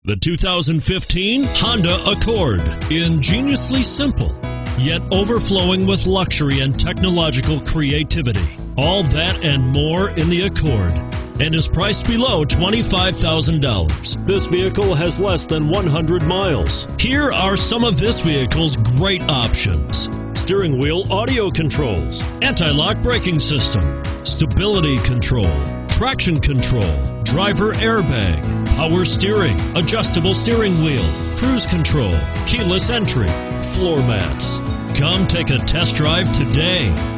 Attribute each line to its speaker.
Speaker 1: The 2015 Honda Accord. Ingeniously simple, yet overflowing with luxury and technological creativity. All that and more in the Accord, and is priced below $25,000. This vehicle has less than 100 miles. Here are some of this vehicle's great options: steering wheel audio controls, anti-lock braking system, stability control, traction control, driver airbag, power steering, adjustable steering wheel, cruise control, keyless entry, floor mats. Come take a test drive today.